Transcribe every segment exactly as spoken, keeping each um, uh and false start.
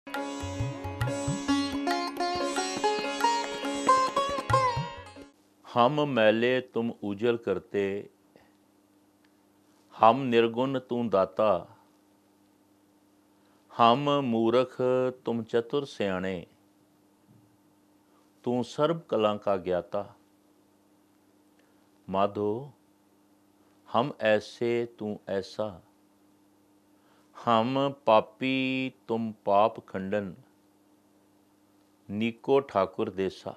हम मैले तुम उजल करते, हम निर्गुण तू दाता, हम मूरख तुम चतुर सियाणे, तू सर्ब कला का ज्ञाता। माधो हम ऐसे तू ऐसा, हम पापी तुम पाप खंडन, नीको ठाकुर देसा।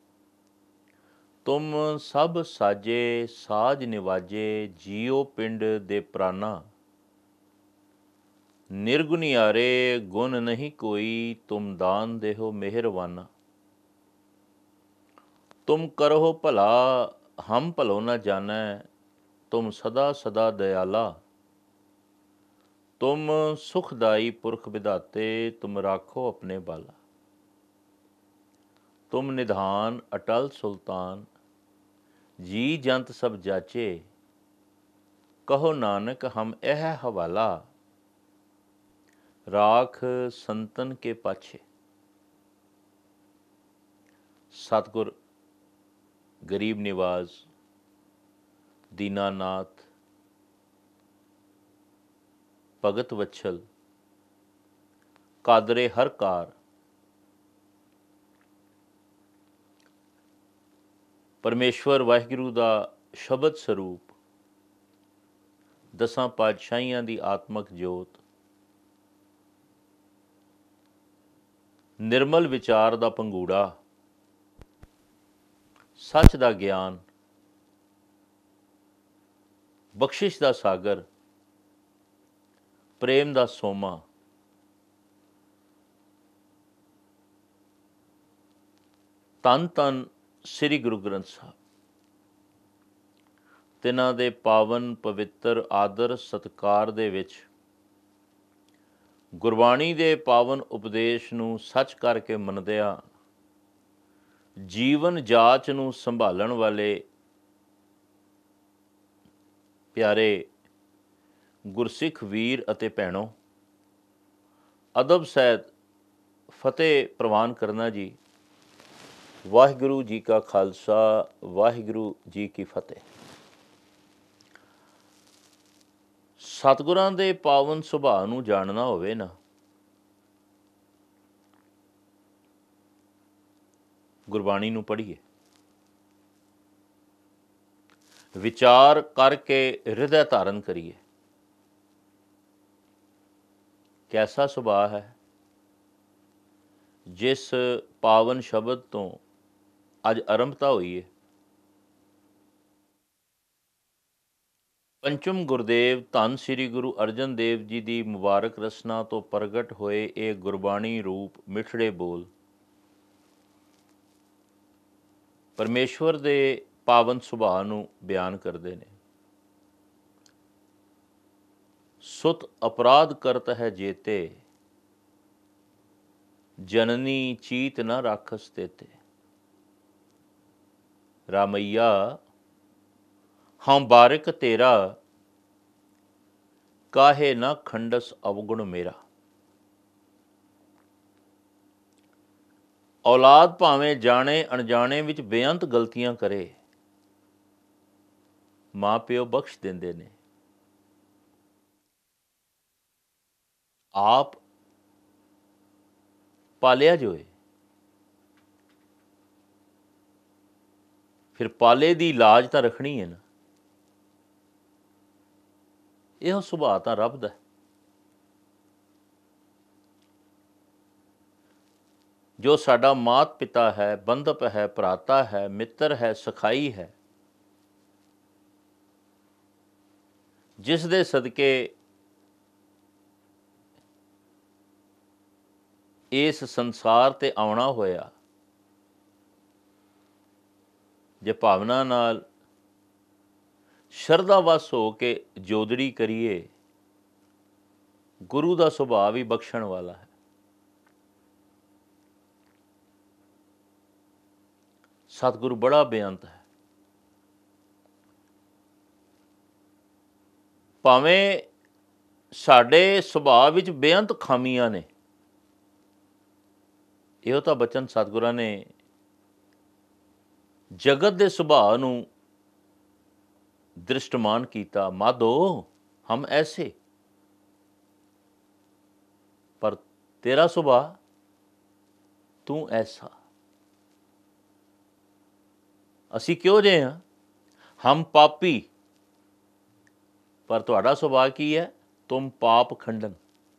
तुम सब साजे साज निवाजे, जियो पिंड दे प्राणा। निर्गुणियारे गुण नहीं कोई, तुम दान देहो मेहरवाना। तुम करो भला हम भलो न जानै, तुम सदा सदा दयाला। तुम सुखदाई पुरख विधाते, तुम राखो अपने बाला। तुम निधान अटल सुल्तान, जी जंत सब जाचे। कहो नानक हम यह हवाला, राख संतन के पाछे। सतगुर गरीब निवाज दीनानाथ भगत वत्सल कादरे हर कार, परमेश्वर वाहिगुरू दा शब्द स्वरूप, दसां पातशाहियां दी आत्मक जोत, निर्मल विचार दा पंगूड़ा, सच दा ज्ञान, बख्शिश दा सागर, प्रेम दा सोमा, धन धन श्री गुरु ग्रंथ साहब, तिन्हां दे पावन पवित्र आदर सत्कार दे विच गुरबाणी दे पावन उपदेश नूं सच करके मनदिया जीवन जाच नूं संभालण वाले प्यारे गुरसिख वीर अते भैणों, अदब सहित फतेह प्रवान करना जी। वाहिगुरू जी का खालसा, वाहिगुरू जी की फतेह। सतगुरां दे पावन सुभाਅ नूं जाणना होवे ना, गुरबाणी नूं पढ़िए, विचार करके हृदय धारण करिए। कैसा सुभाअ है जिस पावन शब्द तो अज आरंभता हुई है। पंचम गुरदेव धन श्री गुरु अर्जन देव जी की मुबारक रचना तो प्रगट होए ये गुरबाणी रूप मिठड़े बोल परमेश्वर दे पावन सुभाअ नूं बयान करते हैं। सुत अपराध करत है जेते, जननी चीत न राखस तेते। रामैया हम बारिक तेरा, काहे न खंडस अवगुण मेरा। औलाद भावें जाने अणजाने विच बेअंत गलतियां करे, माँ प्यो बख्श देंदे ने। आप पालिया जो है, फिर पाले दी लाज तां रखनी है ना। यह सुभाअ तां रब दा। जो साडा मात पिता है, बंधप है, भराता है, मित्र है, सखाई है, जिस दे सदके इस संसार ते आउणा होया, जे भावना नाल शरधा वस हो के जोदड़ी करिए, गुरु का सुभाअ भी बख्शण वाला है। सतगुरु बड़ा बेअंत है। भावें साडे सुभाअ विच बेअंत खामियां ने, ਇਹੋ ਤਾਂ ਬਚਨ ਸਤਿਗੁਰਾਂ ਨੇ ਜਗਤ ਦੇ ਸੁਭਾਅ ਨੂੰ ਦ੍ਰਿਸ਼ਟਮਾਨ ਕੀਤਾ। ਮਾਧੋ ਹਮ ਐਸੇ, ਪਰ ਤੇਰਾ ਸੁਭਾਅ ਤੂੰ ਐਸਾ। ਅਸੀਂ ਕਿਉਂ ਜਿਹੇ ਹਾਂ? ਹਮ ਪਾਪੀ, ਪਰ ਤੁਹਾਡਾ ਸੁਭਾਅ ਕੀ ਹੈ? ਤੁਮ ਪਾਪ ਖੰਡਨ।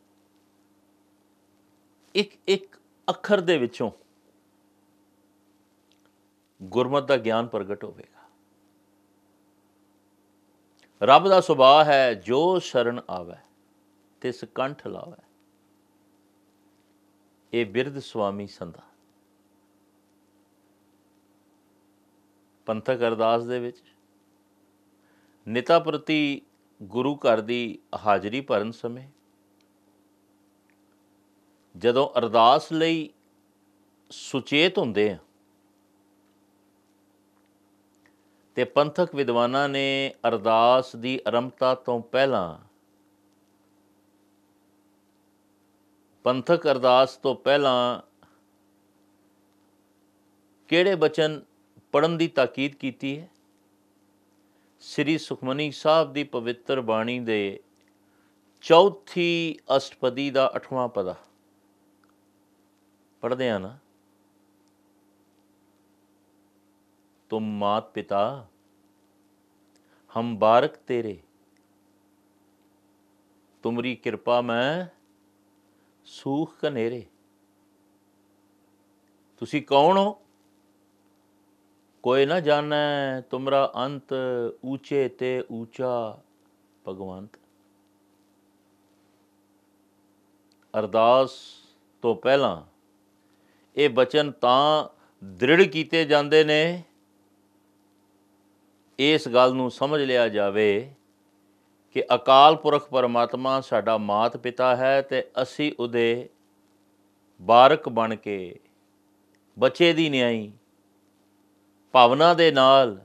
ਇੱਕ ਇੱਕ ਅੱਖਰ ਦੇ ਵਿੱਚੋਂ ਗੁਰਮਤਿ ਦਾ ਗਿਆਨ ਪ੍ਰਗਟ ਹੋਵੇਗਾ। ਰੱਬ ਦਾ ਸੁਭਾਅ ਹੈ, ਜੋ ਸ਼ਰਨ ਆਵੈ ਤਿਸ ਕੰਠ ਲਾਵੈ। ਇਹ ਬਿਰਧ ਸੁਆਮੀ ਸੰਧਾ ਪੰਥਕ ਅਰਦਾਸ ਦੇ ਵਿੱਚ ਨਿਤਾ ਪ੍ਰਤੀ ਗੁਰੂ ਘਰ ਦੀ ਹਾਜ਼ਰੀ ਭਰਨ ਸਮੇਂ ਜਦੋਂ ਅਰਦਾਸ ਲਈ ਸੁਚੇਤ ਹੁੰਦੇ ਆ ਤੇ ਪੰਥਕ ਵਿਦਵਾਨਾਂ ਨੇ ਅਰਦਾਸ ਦੀ ਆਰੰਭਤਾ ਤੋਂ ਪਹਿਲਾਂ, ਪੰਥਕ ਅਰਦਾਸ ਤੋਂ ਪਹਿਲਾਂ ਕਿਹੜੇ ਬਚਨ ਪੜ੍ਹਨ ਦੀ ਤਾਕੀਦ ਕੀਤੀ ਹੈ? ਸ੍ਰੀ ਸੁਖਮਨੀ ਸਾਹਿਬ ਦੀ ਪਵਿੱਤਰ ਬਾਣੀ ਦੇ ਚੌਥੀ ਅਸ਼ਟਪਦੀ ਦਾ ਅੱਠਵਾਂ ਪਦਾ ਪੜ੍ਹਦੇ ਆ ਨਾ। ਤੁਮ ਮਾਤ ਪਿਤਾ ਹਮ ਬਾਰਕ ਤੇਰੇ, ਤੁਮਰੀ ਕਿਰਪਾ ਮੈਂ ਸੂਖ ਕਨੇਰੇ। ਤੁਸੀਂ ਕੌਣ ਹੋ? ਕੋਈ ਨਾ ਜਾਣੈ ਤੁਮਰਾ ਅੰਤ, ਊਚੇ ਤੇ ਊਚਾ ਭਗਵੰਤ। ਅਰਦਾਸ ਤੋਂ ਪਹਿਲਾਂ ਇਹ ਬਚਨ ਤਾਂ ਦ੍ਰਿੜ ਕੀਤੇ ਜਾਂਦੇ ਨੇ, ਇਸ ਗੱਲ ਨੂੰ ਸਮਝ ਲਿਆ ਜਾਵੇ ਕਿ ਅਕਾਲ ਪੁਰਖ ਪਰਮਾਤਮਾ ਸਾਡਾ ਮਾਤ ਪਿਤਾ ਹੈ ਤੇ ਅਸੀਂ ਉਹਦੇ ਬਾਰਕ ਬਣ ਕੇ ਬੱਚੇ ਦੀ ਨਿਆਈ ਭਾਵਨਾ ਦੇ ਨਾਲ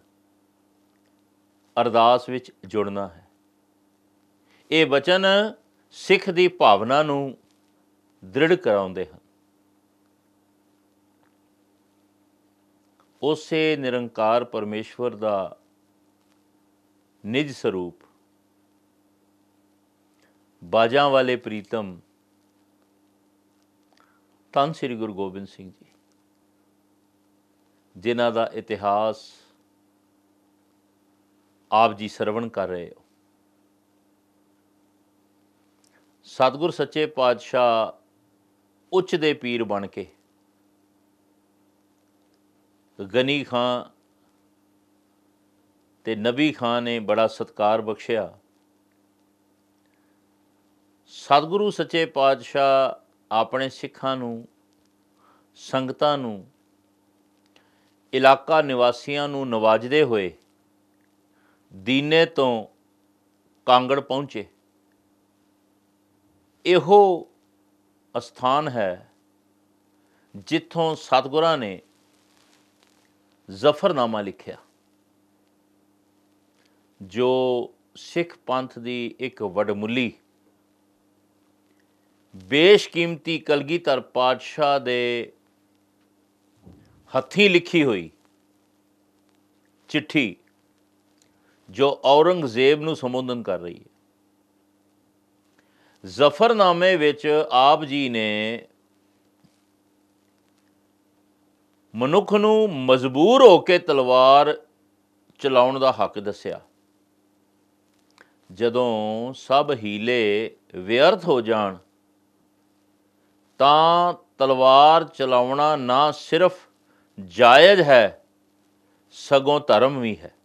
ਅਰਦਾਸ ਵਿੱਚ ਜੁੜਨਾ ਹੈ। ਇਹ ਬਚਨ ਸਿੱਖ ਦੀ ਭਾਵਨਾ ਨੂੰ ਦ੍ਰਿੜ ਕਰਾਉਂਦੇ ਹਨ। ਉਸੇ ਨਿਰੰਕਾਰ ਪਰਮੇਸ਼ਵਰ ਦਾ ਨਿਜ ਸਰੂਪ ਬਾਜਾਂ ਵਾਲੇ ਪ੍ਰੀਤਮ ਧੰਨ ਸ੍ਰੀ ਗੁਰੂ ਗੋਬਿੰਦ ਸਿੰਘ ਜੀ, ਜਿਨ੍ਹਾਂ ਦਾ ਇਤਿਹਾਸ ਆਪ ਜੀ ਸਰਵਣ ਕਰ ਰਹੇ ਹੋ। ਸਤਿਗੁਰ ਸੱਚੇ ਪਾਤਸ਼ਾਹ ਉੱਚ ਦੇ ਪੀਰ ਬਣ ਕੇ ਗਨੀ ਖਾਂ ਤੇ ਨਬੀ ਖਾਂ ਨੇ ਬੜਾ ਸਤਿਕਾਰ ਬਖਸ਼ਿਆ। ਸਤਿਗੁਰੂ ਸੱਚੇ ਪਾਤਸ਼ਾਹ ਆਪਣੇ ਸਿੱਖਾਂ ਨੂੰ, ਸੰਗਤਾਂ ਨੂੰ, ਇਲਾਕਾ ਨਿਵਾਸੀਆਂ ਨੂੰ ਨਵਾਜਦੇ ਹੋਏ ਦੀਨੇ ਤੋਂ ਕਾਂਗੜ ਪਹੁੰਚੇ। ਇਹੋ ਅਸਥਾਨ ਹੈ ਜਿੱਥੋਂ ਸਤਿਗੁਰਾਂ ਨੇ ਜ਼ਫਰਨਾਮਾ ਲਿਖਿਆ, ਜੋ ਸਿੱਖ ਪੰਥ ਦੀ ਇੱਕ ਵਡਮੁੱਲੀ ਬੇਸ਼ਕੀਮਤੀ ਕਲਗੀਧਰ ਪਾਤਸ਼ਾਹ ਦੇ ਹੱਥੀਂ ਲਿਖੀ ਹੋਈ ਚਿੱਠੀ, ਜੋ ਔਰੰਗਜ਼ੇਬ ਨੂੰ ਸੰਬੋਧਨ ਕਰ ਰਹੀ ਹੈ। ਜ਼ਫਰਨਾਮੇ ਵਿੱਚ ਆਪ ਜੀ ਨੇ ਮਨੁੱਖ ਨੂੰ ਮਜਬੂਰ ਹੋ ਕੇ ਤਲਵਾਰ ਚਲਾਉਣ ਦਾ ਹੱਕ ਦੱਸਿਆ। ਜਦੋਂ ਸਭ ਹੀਲੇ ਵਿਅਰਥ ਹੋ ਜਾਣ ਤਾਂ ਤਲਵਾਰ ਚਲਾਉਣਾ ਨਾ ਸਿਰਫ ਜਾਇਜ਼ ਹੈ, ਸਗੋਂ ਧਰਮ ਵੀ ਹੈ।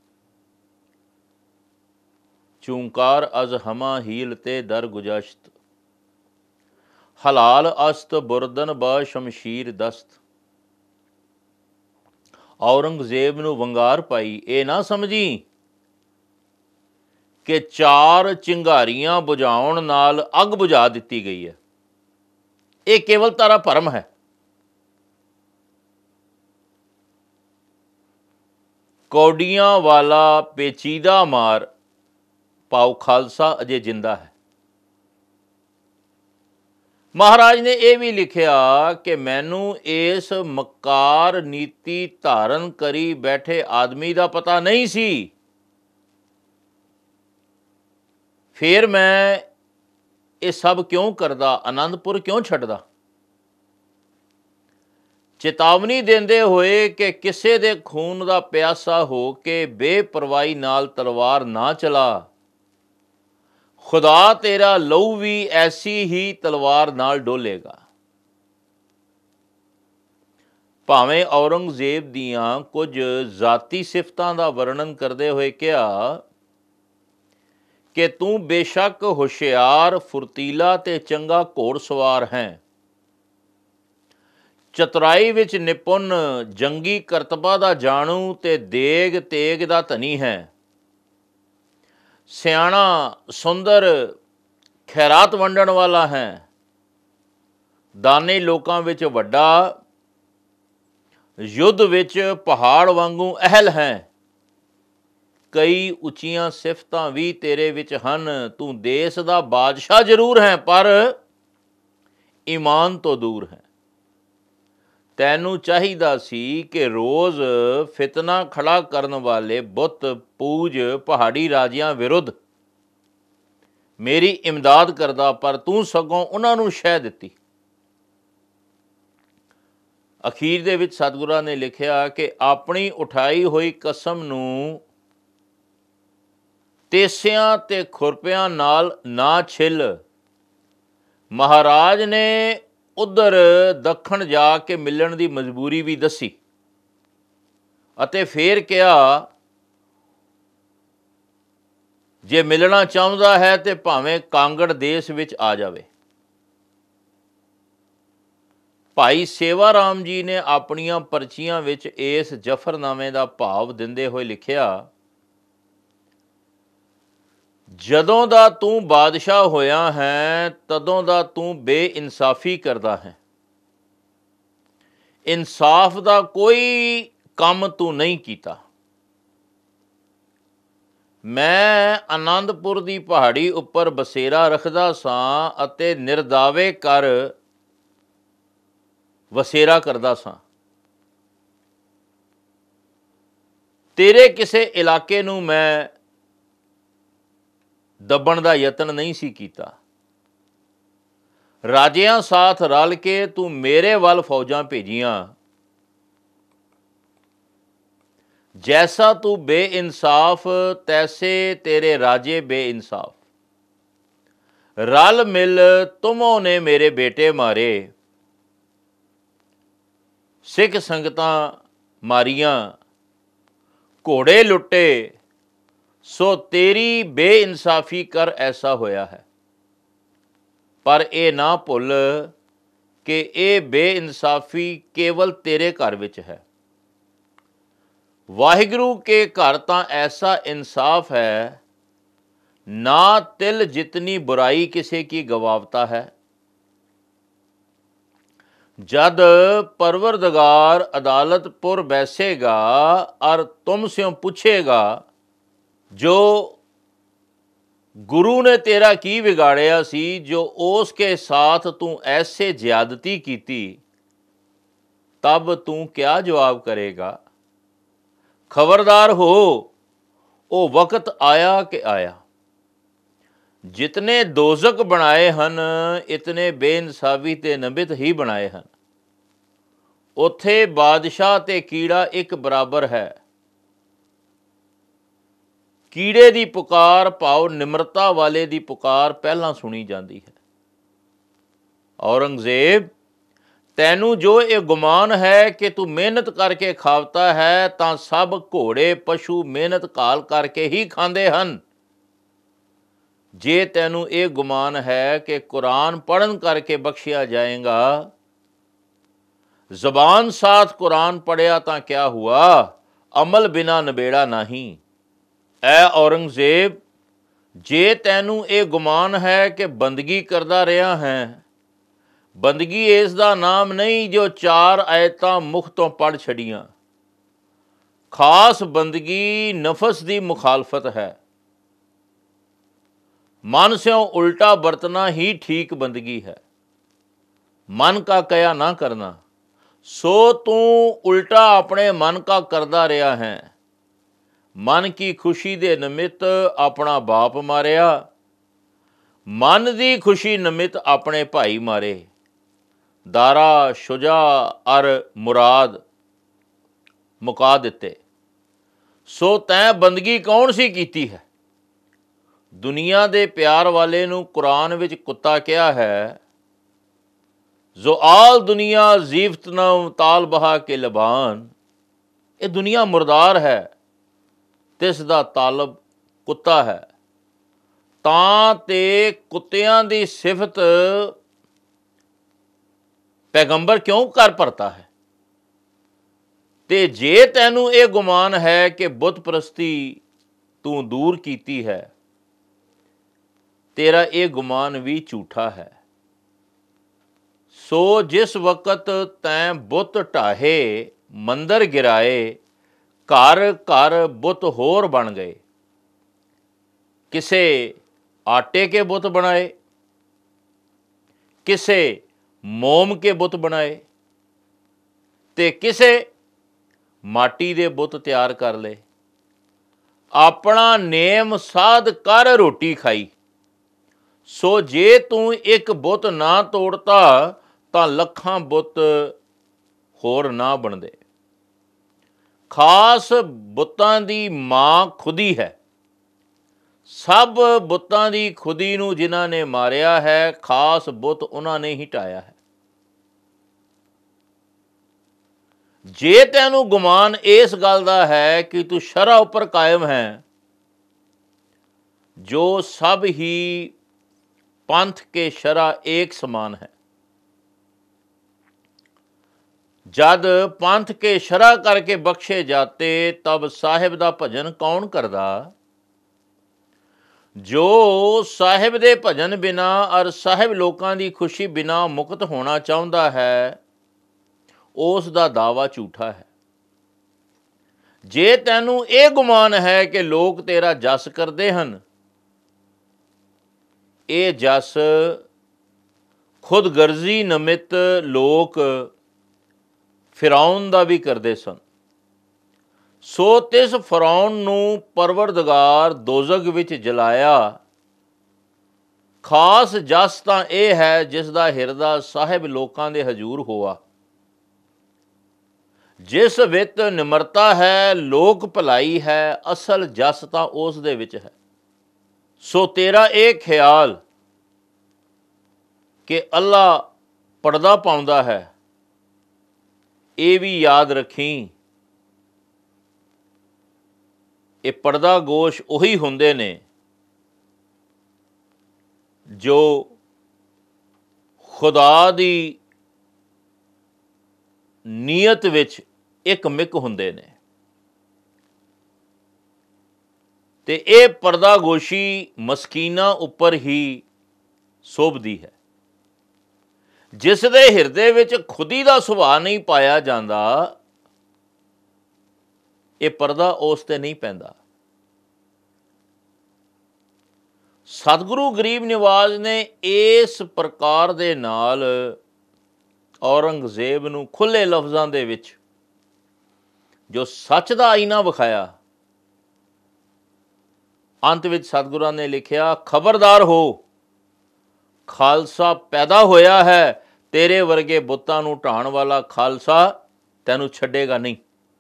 ਚੂੰਕਾਰ ਅਜ਼ ਹਮਾ ਹੀਲ ਤੇ ਦਰ ਗੁਜਸ਼ਤ, ਹਲਾਲ ਅਸਤ ਬੁਰਦਨ ਬ ਸ਼ਮਸ਼ੀਰ ਦਸਤ। ਔਰੰਗਜ਼ੇਬ ਨੂੰ ਵੰਗਾਰ ਪਾਈ, ਇਹ ਨਾ ਸਮਝੀ ਕਿ ਚਾਰ ਚਿੰਗਾਰੀਆਂ ਬੁਝਾਉਣ ਨਾਲ ਅੱਗ ਬੁਝਾ ਦਿੱਤੀ ਗਈ ਹੈ। ਇਹ ਕੇਵਲ ਤਾਰਾ ਭਰਮ ਹੈ। ਕੌਡੀਆਂ ਵਾਲਾ ਪੇਚੀਦਾ ਮਾਰ, ਪਾਉ ਖਾਲਸਾ ਅਜੇ ਜਿੰਦਾ ਹੈ। ਮਹਾਰਾਜ ਨੇ ਇਹ ਵੀ ਲਿਖਿਆ ਕਿ ਮੈਨੂੰ ਇਸ ਮਕਾਰ ਨੀਤੀ ਧਾਰਨ ਕਰੀ ਬੈਠੇ ਆਦਮੀ ਦਾ ਪਤਾ ਨਹੀਂ ਸੀ, ਫਿਰ ਮੈਂ ਇਹ ਸਭ ਕਿਉਂ ਕਰਦਾ, ਆਨੰਦਪੁਰ ਕਿਉਂ ਛੱਡਦਾ। ਚੇਤਾਵਨੀ ਦਿੰਦੇ ਹੋਏ ਕਿ ਕਿਸੇ ਦੇ ਖੂਨ ਦਾ ਪਿਆਸਾ ਹੋ ਕੇ ਬੇਪਰਵਾਹੀ ਨਾਲ ਤਲਵਾਰ ਨਾ ਚਲਾ, ਖੁਦਾ ਤੇਰਾ ਲਹੂ ਵੀ ਐਸੀ ਹੀ ਤਲਵਾਰ ਨਾਲ ਡੋਲੇਗਾ। ਭਾਵੇਂ ਔਰੰਗਜ਼ੇਬ ਦੀਆਂ ਕੁਝ ਜ਼ਾਤੀ ਸਿਫਤਾਂ ਦਾ ਵਰਣਨ ਕਰਦੇ ਹੋਏ ਕਿਹਾ ਕਿ ਤੂੰ ਬੇਸ਼ੱਕ ਹੁਸ਼ਿਆਰ, ਫੁਰਤੀਲਾ ਤੇ ਚੰਗਾ ਘੋੜਸਵਾਰ ਹੈ, ਚਤੁਰਾਈ ਵਿੱਚ ਨਿਪੁੰਨ, ਜੰਗੀ ਕਰਤਬਾਂ ਦਾ ਜਾਣੂ ਤੇ ਦੇਗ ਤੇਗ ਦਾ ਧਨੀ ਹੈ, ਸਿਆਣਾ, ਸੁੰਦਰ, ਖੈਰਾਤ ਵੰਡਣ ਵਾਲਾ ਹੈ, ਦਾਨੀ ਲੋਕਾਂ ਵਿੱਚ ਵੱਡਾ, ਯੁੱਧ ਵਿੱਚ ਪਹਾੜ ਵਾਂਗੂ ਅਹਿਲ ਹੈ। ਕਈ ਉੱਚੀਆਂ ਸਿਫਤਾਂ ਵੀ ਤੇਰੇ ਵਿੱਚ ਹਨ। ਤੂੰ ਦੇਸ਼ ਦਾ ਬਾਦਸ਼ਾਹ ਜ਼ਰੂਰ ਹੈ, ਪਰ ਈਮਾਨ ਤੋਂ ਦੂਰ ਹੈ। ਤੈਨੂੰ ਚਾਹੀਦਾ ਸੀ ਕਿ ਰੋਜ਼ ਫਿਤਨਾ ਖੜਾ ਕਰਨ ਵਾਲੇ ਬੁੱਤ ਪੂਜ ਪਹਾੜੀ ਰਾਜਿਆਂ ਵਿਰੁੱਧ ਮੇਰੀ ਇਮਦਾਦ ਕਰਦਾ, ਪਰ ਤੂੰ ਸਗੋਂ ਉਹਨਾਂ ਨੂੰ ਸ਼ਹਿ ਦਿੱਤੀ। ਅਖੀਰ ਦੇ ਵਿੱਚ ਸਤਿਗੁਰਾਂ ਨੇ ਲਿਖਿਆ ਕਿ ਆਪਣੀ ਉਠਾਈ ਹੋਈ ਕਸਮ ਨੂੰ ਤੇਸਿਆਂ ਤੇ ਖੁਰਪਿਆਂ ਨਾਲ ਨਾ ਛਿੱਲ। ਮਹਾਰਾਜ ਨੇ ਉੱਧਰ ਦੱਖਣ ਜਾ ਕੇ ਮਿਲਣ ਦੀ ਮਜਬੂਰੀ ਵੀ ਦੱਸੀ ਅਤੇ ਫੇਰ ਕਿਹਾ, ਜੇ ਮਿਲਣਾ ਚਾਹੁੰਦਾ ਹੈ ਤੇ ਭਾਵੇਂ ਕਾਂਗੜ ਦੇਸ਼ ਵਿੱਚ ਆ ਜਾਵੇ। ਭਾਈ ਸੇਵਾ ਰਾਮ ਜੀ ਨੇ ਆਪਣੀਆਂ ਪਰਚੀਆਂ ਵਿੱਚ ਇਸ ਜ਼ਫਰਨਾਮੇ ਦਾ ਭਾਵ ਦਿੰਦੇ ਹੋਏ ਲਿਖਿਆ, ਜਦੋਂ ਦਾ ਤੂੰ ਬਾਦਸ਼ਾਹ ਹੋਇਆ ਹੈ ਤਦੋਂ ਦਾ ਤੂੰ ਬੇਇਨਸਾਫੀ ਕਰਦਾ ਹੈ। ਇਨਸਾਫ ਦਾ ਕੋਈ ਕੰਮ ਤੂੰ ਨਹੀਂ ਕੀਤਾ। ਮੈਂ ਆਨੰਦਪੁਰ ਦੀ ਪਹਾੜੀ ਉੱਪਰ ਬਸੇਰਾ ਰੱਖਦਾ ਸਾਂ ਅਤੇ ਨਿਰਦਾਵੇ ਕਰ ਵਸੇਰਾ ਕਰਦਾ ਸਾਂ। ਤੇਰੇ ਕਿਸੇ ਇਲਾਕੇ ਨੂੰ ਮੈਂ ਦੱਬਣ ਦਾ ਯਤਨ ਨਹੀਂ ਸੀ ਕੀਤਾ। ਰਾਜਿਆਂ ਸਾਥ ਰਲ ਕੇ ਤੂੰ ਮੇਰੇ ਵੱਲ ਫੌਜਾਂ ਭੇਜੀਆਂ। ਜੈਸਾ ਤੂੰ ਬੇਇਨਸਾਫ ਤੈਸੇ ਤੇਰੇ ਰਾਜੇ ਬੇਇਨਸਾਫ। ਰਲ ਮਿਲ ਤੁਮੋਂ ਨੇ ਮੇਰੇ ਬੇਟੇ ਮਾਰੇ, ਸਿੱਖ ਸੰਗਤਾਂ ਮਾਰੀਆਂ, ਘੋੜੇ ਲੁੱਟੇ, ਸੋ ਤੇਰੀ ਬੇਇਨਸਾਫੀ ਕਰ ਐਸਾ ਹੋਇਆ ਹੈ। ਪਰ ਇਹ ਨਾ ਭੁੱਲ ਕਿ ਇਹ ਬੇਇਨਸਾਫੀ ਕੇਵਲ ਤੇਰੇ ਘਰ ਵਿੱਚ ਹੈ। ਵਾਹਿਗੁਰੂ ਕੇ ਘਰ ਤਾਂ ਐਸਾ ਇਨਸਾਫ ਹੈ, ਨਾ ਤਿਲ ਜਿਤਨੀ ਬੁਰਾਈ ਕਿਸੇ ਕੀ ਗਵਾਵਤਾ ਹੈ। जद परवरदगार अदालत पुर बैसेगा और तुमसे पूछेगा, जो गुरु ने तेरा की बिगाड़िया सी, जो उसके साथ तू ऐसे ज्यादती की थी, तब तू क्या जवाब करेगा। खबरदार हो, वो वक्त आया कि आया। जितने दोजक बनाए हन, इतने बेइंसाफी ते नबित ही बनाए हन। उत्थे बादशाह ते कीड़ा एक बराबर है। कीड़े दी पुकार भाव निम्रता वाले दी पुकार पहला सुनी जाती है। औरंगजेब, तैनू जो ये गुमान है कि तू मेहनत करके खावता है, तां सब घोड़े पशु मेहनत घाल करके ही खांदे हन। जे तैनू ये गुमान है कि कुरान पढ़न करके बख्शिया जाएगा, जबान साथ कुरान पढ़िया तां क्या हुआ, अमल बिना नबेड़ा नहीं। ऐ औरंगजेब, जे तैनू ये गुमान है कि बंदगी करदा रहा है, बंदगी इस दा नाम नहीं जो चार आयतां मुख तो पढ़ छड़ियां। खास बंदगी नफस दी मुखालफत है। मन स्यों उल्टा बरतना ही ठीक बंदगी है। मन का कया ना करना, सो तू उल्टा अपने मन का करदा रहा है। मन की खुशी दे निमित्त अपना बाप मारिया, मन दी खुशी निमित्त अपने भाई मारे। दारा शुजा अर मुराद मुका दिते, सो तैं बंदगी कौन सी कीती है। दुनिया दे प्यार वाले नूं कुरान विच कुत्ता कहा है। जो आल दुनिया जीफत न ताल बहा के लबान, ये दुनिया मुरदार है, तिस दा तालब कुत्ता है। तां ते कुत्तियां दी सिफत पैगंबर क्यों कर परता है। ते जे तैनू ये गुमान है कि बुत परस्ती तू दूर कीती है, तेरा ये गुमान भी झूठा है। सो जिस वक़्त तैं बुत ढाहे, मंदिर गिराए, घर घर बुत होर बन गए। किसे आटे के बुत बनाए, किसे मोम के बुत बनाए, ते किसे माटी दे बुत तैयार कर ले। अपना नेम साध कर रोटी खाई। सो जे तू एक बुत ना तोड़ता तां लखां बुत होर ना बनदे। खास बुतां दी मां खुदी है। सब बुतां दी खुदी नूं जिन्हां ने मारिया है, खास बुत उन्हां ने ही ढाया है। जे तैनू गुमान इस गल दा है कि तू शरअ उपर कायम है, जो सब ही पंथ के शरअ एक समान है। जद पंथ के शरअ करके बख्शे जाते, तब साहिब दा भजन कौन करदा। जो साहिब दे भजन बिना और साहिब लोकां दी खुशी बिना मुक्त होना चाहुंदा है, उस दा दावा झूठा है। जे तैनू ये गुमान है कि लोग तेरा जस करते हैं, ये जस खुदगर्जी निमित्त लोग फिरौन दा भी करते सन। सो तिस फिरौन नूं परवरदिगार दोजग विच जलाया। खास जस तां यह है जिस दा हिरदा साहिब लोकां दे हजूर होआ। जिस वित निमरता है, लोक भलाई है, असल जस तां उस दे विच है। सो तेरा ये ख्याल कि अल्लाह पर्दा पाउंदा है, ये भी याद रखी, ये पर्दा गोश उही हुंदे ने जो खुदा दी नीयत विच एक मिक हुंदे ने। ते ये पर्दा गोशी मस्कीना उपर ही शोभदी है। जिस दे हिरदे विच खुदी दा सुभाਅ नहीं पाया जाता, ये पर्दा उस ते नहीं पैंदा। सतगुरु गरीब निवाज ने इस प्रकार दे नाल औरंगजेब नूं खुले लफ्जां दे विच जो सच दा आईना विखाया। अंत विच सतगुरां ने लिखिया, खबरदार हो, खालसा पैदा होया है, तेरे वर्गे बुतां नूं ढाण वाला खालसा तैनूं छड्डेगा नहीं।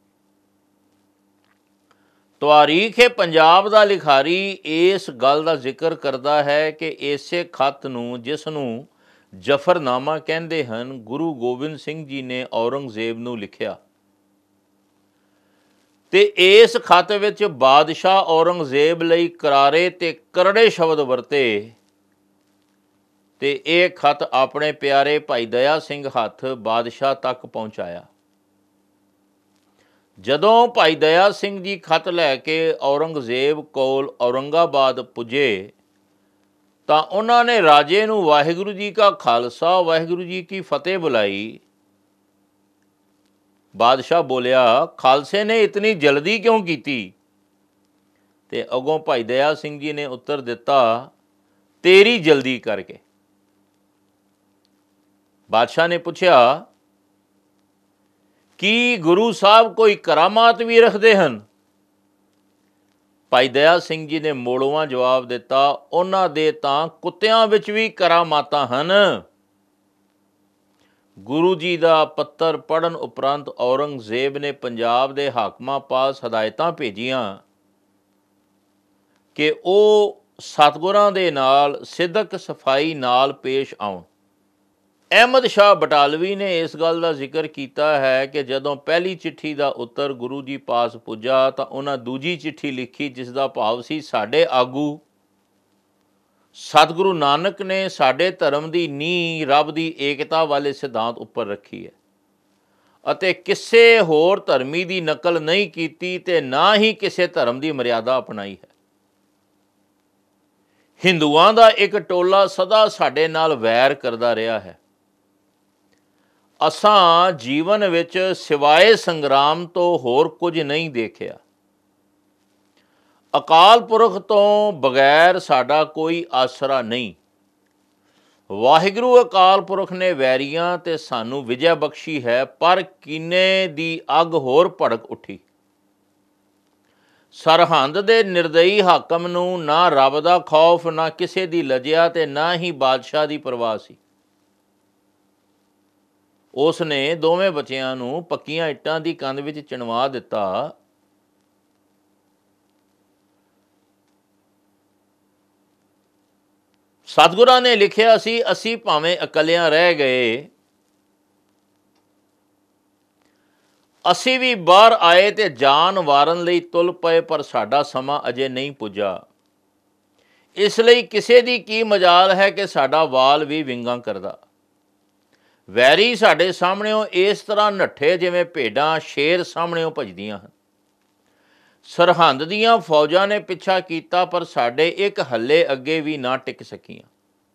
तवारीख ए पंजाब दा लिखारी इस गल दा जिक्र करदा है कि इसे खत नूं, जिस नूं जफरनामा कहंदे हन, गुरु गोबिंद सिंह जी ने औरंगजेब नूं लिखिया। ते इस खत विच बादशाह औरंगजेब लई करारे ते करड़े शब्द वरते। ते ये खत अपने प्यारे भाई दया सिंह हथ बादशाह तक पहुँचाया। जदों भाई दया सिंह जी खत लैके औरंगजेब कोल औरंगाबाद पुजे, तां उन्हां ने राजे नूं वाहिगुरू जी का खालसा वाहिगुरू जी की फतेह बुलाई। बादशाह बोलिया, खालसे ने इतनी जल्दी क्यों की? ते अगों भाई दया सिंह जी ने उत्तर दिता, तेरी जल्दी करके। ਬਾਦਸ਼ਾਹ ਨੇ ਪੁੱਛਿਆ, ਕੀ ਗੁਰੂ ਸਾਹਿਬ ਕੋਈ ਕਰਾਮਾਤ ਵੀ ਰੱਖਦੇ ਹਨ? ਭਾਈ ਦਇਆ ਸਿੰਘ ਜੀ ਨੇ ਮੋੜਵਾਂ ਜਵਾਬ ਦਿੱਤਾ, ਉਹਨਾਂ ਦੇ ਤਾਂ ਕੁੱਤਿਆਂ ਵਿੱਚ ਵੀ ਕਰਾਮਾਤਾਂ ਹਨ। ਗੁਰੂ ਜੀ ਦਾ ਪੱਤਰ ਪੜ੍ਹਨ ਉਪਰੰਤ ਔਰੰਗਜ਼ੇਬ ਨੇ ਪੰਜਾਬ ਦੇ ਹਾਕਮਾਂ ਪਾਸ ਹਦਾਇਤਾਂ ਭੇਜੀਆਂ ਕਿ ਉਹ ਸਤਿਗੁਰਾਂ ਦੇ ਨਾਲ ਸਿਦਕ ਸਫਾਈ ਨਾਲ ਪੇਸ਼ ਆਉਣ। ਅਹਿਮਦ ਸ਼ਾਹ ਬਟਾਲਵੀ ਨੇ ਇਸ ਗੱਲ ਦਾ ਜ਼ਿਕਰ ਕੀਤਾ ਹੈ ਕਿ ਜਦੋਂ ਪਹਿਲੀ ਚਿੱਠੀ ਦਾ ਉੱਤਰ ਗੁਰੂ ਜੀ ਪਾਸ ਪੁੱਜਾ ਤਾਂ ਉਹਨਾਂ ਦੂਜੀ ਚਿੱਠੀ ਲਿਖੀ, ਜਿਸ ਦਾ ਭਾਵ ਸੀ, ਸਾਡੇ ਆਗੂ ਸਤਿਗੁਰੂ ਨਾਨਕ ਨੇ ਸਾਡੇ ਧਰਮ ਦੀ ਨੀਂਹ ਰੱਬ ਦੀ ਏਕਤਾ ਵਾਲੇ ਸਿਧਾਂਤ ਉੱਪਰ ਰੱਖੀ ਹੈ ਅਤੇ ਕਿਸੇ ਹੋਰ ਧਰਮੀ ਦੀ ਨਕਲ ਨਹੀਂ ਕੀਤੀ ਤੇ ਨਾ ਹੀ ਕਿਸੇ ਧਰਮ ਦੀ ਮਰਿਆਦਾ ਅਪਣਾਈ ਹੈ। ਹਿੰਦੂਆਂ ਦਾ ਇੱਕ ਟੋਲਾ ਸਦਾ ਸਾਡੇ ਨਾਲ ਵੈਰ ਕਰਦਾ ਰਿਹਾ ਹੈ। ਅਸਾਂ ਜੀਵਨ ਵਿੱਚ ਸਿਵਾਏ ਸੰਗਰਾਮ ਤੋਂ ਹੋਰ ਕੁਝ ਨਹੀਂ ਦੇਖਿਆ। ਅਕਾਲ ਪੁਰਖ ਤੋਂ ਬਗੈਰ ਸਾਡਾ ਕੋਈ ਆਸਰਾ ਨਹੀਂ। ਵਾਹਿਗੁਰੂ ਅਕਾਲ ਪੁਰਖ ਨੇ ਵੈਰੀਆਂ ਤੇ ਸਾਨੂੰ ਵਿਜੈ ਬਖਸ਼ੀ ਹੈ, ਪਰ ਕੀਨੇ ਦੀ ਅੱਗ ਹੋਰ ਭੜਕ ਉੱਠੀ। ਸਰਹੰਦ ਦੇ ਨਿਰਦਈ ਹਾਕਮ ਨੂੰ ਨਾ ਰੱਬ ਦਾ ਖੌਫ, ਨਾ ਕਿਸੇ ਦੀ ਲਜਿਆ ਤੇ ਨਾ ਹੀ ਬਾਦਸ਼ਾਹ ਦੀ ਪਰਵਾਹ ਸੀ। ਉਸ ਨੇ ਦੋਵੇਂ ਬੱਚਿਆਂ ਨੂੰ ਪੱਕੀਆਂ ਇੱਟਾਂ ਦੀ ਕੰਧ ਵਿੱਚ ਚਿਣਵਾ ਦਿੱਤਾ। ਸਤਿਗੁਰਾਂ ਨੇ ਲਿਖਿਆ ਸੀ, ਅਸੀਂ ਭਾਵੇਂ ਇਕੱਲਿਆਂ ਰਹਿ ਗਏ, ਅਸੀਂ ਵੀ ਬਾਹਰ ਆਏ ਤੇ ਜਾਨ ਵਾਰਨ ਲਈ ਤੁਲ ਪਏ, ਪਰ ਸਾਡਾ ਸਮਾਂ ਅਜੇ ਨਹੀਂ ਪੁੱਜਾ। ਇਸ ਲਈ ਕਿਸੇ ਦੀ ਕੀ ਮਜਾਲ ਹੈ ਕਿ ਸਾਡਾ ਵਾਲ ਵੀ ਵਿੰਗਾ ਕਰਦਾ। ਵੈਰੀ ਸਾਡੇ ਸਾਹਮਣਿਓਂ ਇਸ ਤਰ੍ਹਾਂ ਨੱਠੇ ਜਿਵੇਂ ਭੇਡਾਂ ਸ਼ੇਰ ਸਾਹਮਣਿਓਂ ਭੱਜਦੀਆਂ ਹਨ। ਸਰਹੰਦ ਦੀਆਂ ਫੌਜਾਂ ਨੇ ਪਿੱਛਾ ਕੀਤਾ, ਪਰ ਸਾਡੇ ਇੱਕ ਹੱਲੇ ਅੱਗੇ ਵੀ ਨਾ ਟਿਕ ਸਕੀਆਂ।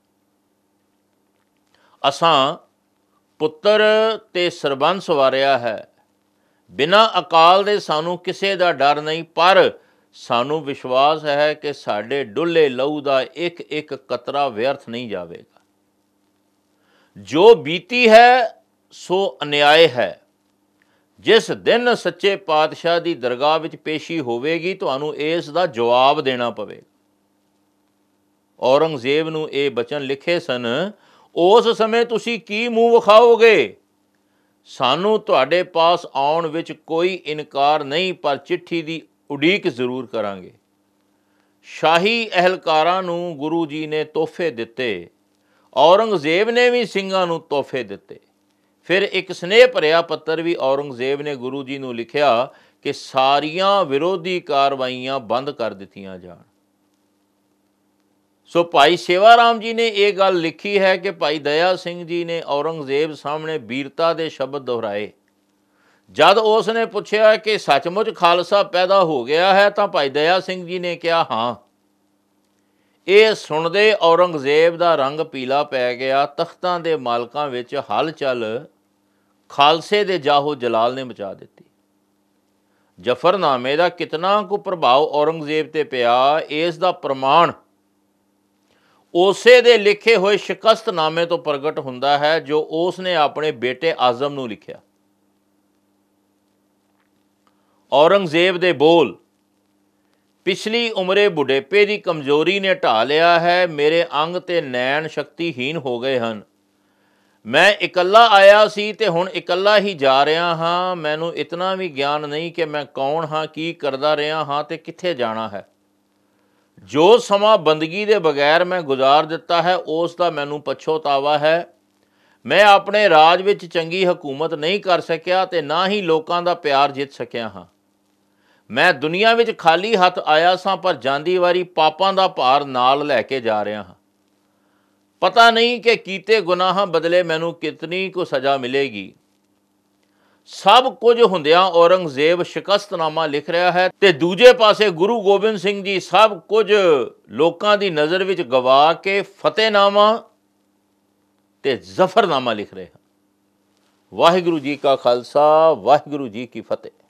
ਅਸਾਂ ਪੁੱਤਰ ਤੇ ਸਰਬੰਸ ਵਾਰਿਆ ਹੈ। ਬਿਨਾਂ ਅਕਾਲ ਦੇ ਸਾਨੂੰ ਕਿਸੇ ਦਾ ਡਰ ਨਹੀਂ, ਪਰ ਸਾਨੂੰ ਵਿਸ਼ਵਾਸ ਹੈ ਕਿ ਸਾਡੇ ਡੁੱਲੇ ਲਹੂ ਦਾ ਇੱਕ ਇੱਕ ਕਤਰਾ ਵਿਅਰਥ ਨਹੀਂ ਜਾਵੇਗਾ। ਜੋ ਬੀਤੀ ਹੈ ਸੋ ਅਨਿਆਏ ਹੈ। ਜਿਸ ਦਿਨ ਸੱਚੇ ਪਾਤਸ਼ਾਹ ਦੀ ਦਰਗਾਹ ਵਿੱਚ ਪੇਸ਼ੀ ਹੋਵੇਗੀ, ਤੁਹਾਨੂੰ ਇਸ ਦਾ ਜਵਾਬ ਦੇਣਾ ਪਵੇਗਾ। ਔਰੰਗਜ਼ੇਬ ਨੂੰ ਇਹ ਬਚਨ ਲਿਖੇ ਸਨ, ਉਸ ਸਮੇਂ ਤੁਸੀਂ ਕੀ ਮੂੰਹ ਵਿਖਾਓਗੇ? ਸਾਨੂੰ ਤੁਹਾਡੇ ਪਾਸ ਆਉਣ ਵਿੱਚ ਕੋਈ ਇਨਕਾਰ ਨਹੀਂ, ਪਰ ਚਿੱਠੀ ਦੀ ਉਡੀਕ ਜ਼ਰੂਰ ਕਰਾਂਗੇ। ਸ਼ਾਹੀ ਅਹਿਲਕਾਰਾਂ ਨੂੰ ਗੁਰੂ ਜੀ ਨੇ ਤੋਹਫੇ ਦਿੱਤੇ। ਔਰੰਗਜ਼ੇਬ ਨੇ ਵੀ ਸਿੰਘਾਂ ਨੂੰ ਤੋਹਫੇ ਦਿੱਤੇ। ਫਿਰ ਇੱਕ ਸਨੇਹ ਭਰਿਆ ਪੱਤਰ ਵੀ ਔਰੰਗਜ਼ੇਬ ਨੇ ਗੁਰੂ ਜੀ ਨੂੰ ਲਿਖਿਆ ਕਿ ਸਾਰੀਆਂ ਵਿਰੋਧੀ ਕਾਰਵਾਈਆਂ ਬੰਦ ਕਰ ਦਿੱਤੀਆਂ ਜਾਣ। ਸੋ ਭਾਈ ਸੇਵਾ ਰਾਮ ਜੀ ਨੇ ਇਹ ਗੱਲ ਲਿਖੀ ਹੈ ਕਿ ਭਾਈ ਦਇਆ ਸਿੰਘ ਜੀ ਨੇ ਔਰੰਗਜ਼ੇਬ ਸਾਹਮਣੇ ਬੀਰਤਾ ਦੇ ਸ਼ਬਦ ਦੁਹਰਾਏ। ਜਦ ਉਸ ਨੇ ਪੁੱਛਿਆ ਕਿ ਸੱਚਮੁੱਚ ਖਾਲਸਾ ਪੈਦਾ ਹੋ ਗਿਆ ਹੈ, ਤਾਂ ਭਾਈ ਦਇਆ ਸਿੰਘ ਜੀ ਨੇ ਕਿਹਾ, ਹਾਂ। ਇਹ ਸੁਣਦੇ ਔਰੰਗਜ਼ੇਬ ਦਾ ਰੰਗ ਪੀਲਾ ਪੈ ਗਿਆ। ਤਖਤਾਂ ਦੇ ਮਾਲਕਾਂ ਵਿੱਚ ਹਲਚਲ ਖਾਲਸੇ ਦੇ ਜਾਹੋ ਜਲਾਲ ਨੇ ਮਚਾ ਦਿੱਤੀ। ਜ਼ਫਰਨਾਮੇ ਦਾ ਕਿਤਨਾ ਕੁ ਪ੍ਰਭਾਵ ਔਰੰਗਜ਼ੇਬ ਤੇ ਪਿਆ, ਇਸ ਦਾ ਪ੍ਰਮਾਣ ਉਸੇ ਦੇ ਲਿਖੇ ਹੋਏ ਸ਼ਿਕਸਤਨਾਮੇ ਤੋਂ ਪ੍ਰਗਟ ਹੁੰਦਾ ਹੈ, ਜੋ ਉਸ ਨੇ ਆਪਣੇ ਬੇਟੇ ਆਜ਼ਮ ਨੂੰ ਲਿਖਿਆ। ਔਰੰਗਜ਼ੇਬ ਦੇ ਬੋਲ, ਪਿਛਲੀ ਉਮਰੇ ਬੁਢੇਪੇ ਦੀ ਕਮਜ਼ੋਰੀ ਨੇ ਢਾਹ ਲਿਆ ਹੈ। ਮੇਰੇ ਅੰਗ ਤੇ ਨੈਣ ਸ਼ਕਤੀਹੀਨ ਹੋ ਗਏ ਹਨ। ਮੈਂ ਇਕੱਲਾ ਆਇਆ ਸੀ ਤੇ ਹੁਣ ਇਕੱਲਾ ਹੀ ਜਾ ਰਿਹਾ ਹਾਂ। ਮੈਨੂੰ ਇਤਨਾ ਵੀ ਗਿਆਨ ਨਹੀਂ ਕਿ ਮੈਂ ਕੌਣ ਹਾਂ, ਕੀ ਕਰਦਾ ਰਿਹਾ ਹਾਂ ਤੇ ਕਿੱਥੇ ਜਾਣਾ ਹੈ। ਜੋ ਸਮਾਂ ਬੰਦਗੀ ਦੇ ਬਗੈਰ ਮੈਂ ਗੁਜ਼ਾਰ ਦਿੱਤਾ ਹੈ, ਉਸ ਦਾ ਮੈਨੂੰ ਪਛਤਾਵਾ ਹੈ। ਮੈਂ ਆਪਣੇ ਰਾਜ ਵਿੱਚ ਚੰਗੀ ਹਕੂਮਤ ਨਹੀਂ ਕਰ ਸਕਿਆ ਤੇ ਨਾ ਹੀ ਲੋਕਾਂ ਦਾ ਪਿਆਰ ਜਿੱਤ ਸਕਿਆ ਹਾਂ। ਮੈਂ ਦੁਨੀਆ ਵਿੱਚ ਖਾਲੀ ਹੱਥ ਆਇਆ ਸਾਂ, ਪਰ ਜਾਂਦੀ ਵਾਰੀ ਪਾਪਾਂ ਦਾ ਭਾਰ ਨਾਲ ਲੈ ਕੇ ਜਾ ਰਿਹਾ ਹਾਂ। ਪਤਾ ਨਹੀਂ ਕਿ ਕੀਤੇ ਗੁਨਾਹਾਂ ਬਦਲੇ ਮੈਨੂੰ ਕਿਤਨੀ ਕੁ ਸਜ਼ਾ ਮਿਲੇਗੀ। ਸਭ ਕੁਝ ਹੁੰਦਿਆਂ ਔਰੰਗਜ਼ੇਬ ਸ਼ਿਕਸਤਨਾਮਾ ਲਿਖ ਰਿਹਾ ਹੈ ਤੇ ਦੂਜੇ ਪਾਸੇ ਗੁਰੂ ਗੋਬਿੰਦ ਸਿੰਘ ਜੀ ਸਭ ਕੁਝ ਲੋਕਾਂ ਦੀ ਨਜ਼ਰ ਵਿੱਚ ਗਵਾ ਕੇ ਫਤਿਹਨਾਮਾ ਤੇ ਜ਼ਫਰਨਾਮਾ ਲਿਖ ਰਹੇ ਹਨ। ਵਾਹਿਗੁਰੂ ਜੀ ਕਾ ਖਾਲਸਾ, ਵਾਹਿਗੁਰੂ ਜੀ ਕੀ ਫਤਿਹ।